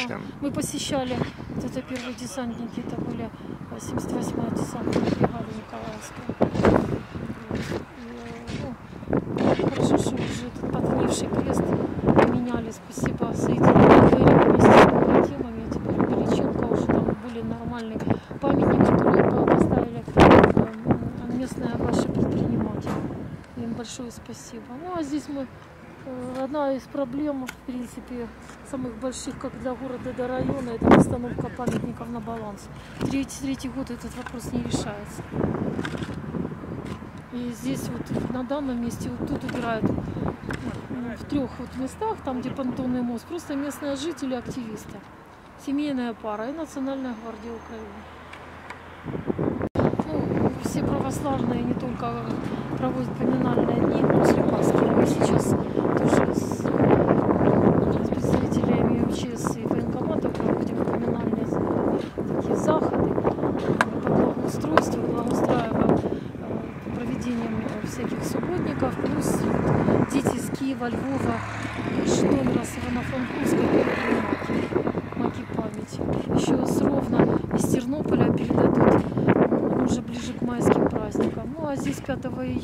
чем? Мы посещали, вот это первые десантники, это были 78-я десантная бригада Николаевская. Хорошо, что уже этот подгнивший крест поменяли, спасибо Соединенным Дверям вместе с побратимами. Теперь Величенко уже там более нормальный памятник, который поставили местные ваши предприниматели. Им большое спасибо. Ну а здесь мы, одна из проблем, в принципе, самых больших, как для города, до района, это постановка памятников на баланс. Третий год этот вопрос не решается. И здесь вот на данном месте вот тут убирают в 3 вот местах, там где понтонный мост, просто местные жители, активисты, семейная пара и Национальная гвардия Украины. Ну, все православные не только проводят поминальные дни после Пасхи, мы сейчас тоже с представителями МЧС и военкомата проводим поминальные такие заходы по благоустройству, благоустраиваем проведением всяких субботников, плюс дети из Киева, Львова, Житомира, Ивано-Франковска передали маки памяти. Еще с Ровно из Тернополя передадут уже ближе к майским праздникам. Ну а здесь 5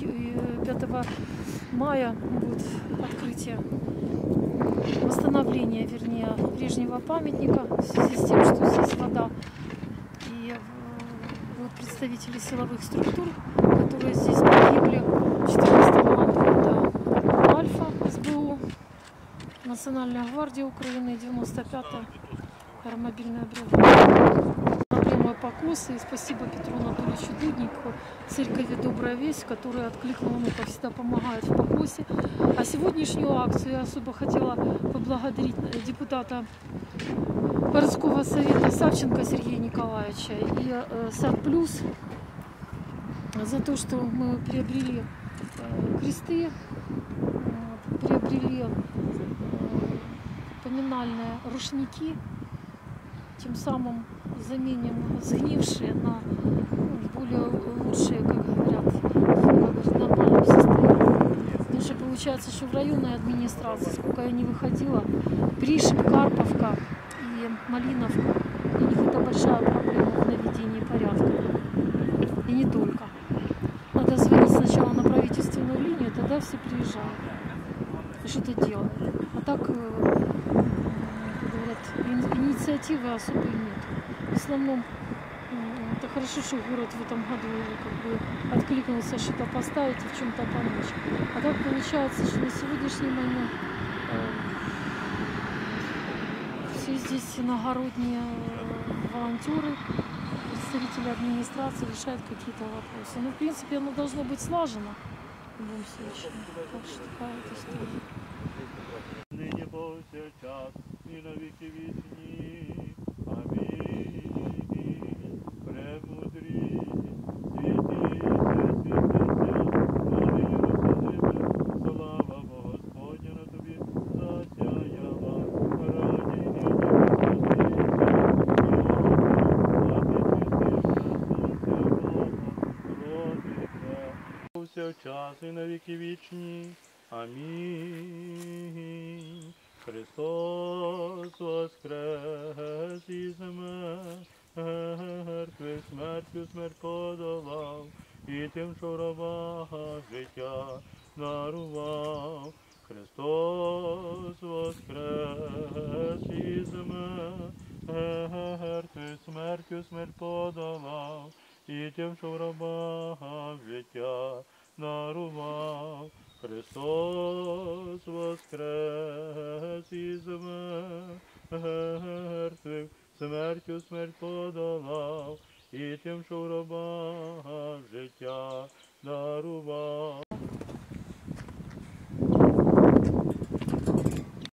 мая будет открытие, восстановление, вернее, прежнего памятника в связи с тем, что здесь вода. И вот представители силовых структур, которые здесь погибли 14 года. Альфа, СБУ, Национальная гвардия Украины, 95-я аэромобильная бригада. Проблема покоса. И спасибо Петру Анатольевичу Дуднику, церкови «Добрая весть», который откликнул, ну, как всегда, помогает в покосе. А сегодняшнюю акцию я особо хотела поблагодарить депутата городского совета Савченко Сергея Николаевича и Сад Плюс за то, что мы приобрели кресты, приобрели поминальные рушники, тем самым заменим сгнившие на более лучшие, как говорят, в нормальном состоянии. Потому что получается, что в районной администрации, сколько я не выходила, Пришиб, Карповка и Малиновка, у них это большая проблема в наведении порядка. И не только. Надо звонить сначала на правительственную линию, тогда все приезжают и что-то делают. А так, говорят, инициативы особой нет. В основном это хорошо, что город в этом году как бы откликнулся что-то поставить и в чем-то помочь. А так получается, что на сегодняшний момент все здесь иногородние волонтеры, представители администрации решают какие-то вопросы. Ну, в принципе, оно должно быть слажено в любом случае. Так что такая вот история. Нині повсякчас і на віки вічні. Амінь. Премудрі, святіше, Марія Росиниме, слава Господня на тобі засяяла, раді повсякчас і на віки вічні. Амінь. Христос воскрес із мертвих, смертю смерть подолав, і тим, що в гробах життя дарував. Христос воскрес із мертвих, смертю смерть подолав, і тим, що в гробах життя дарував. Христос воскрес із мертвих, смертю смерть подолав, і тим, що в гробах життя дарував.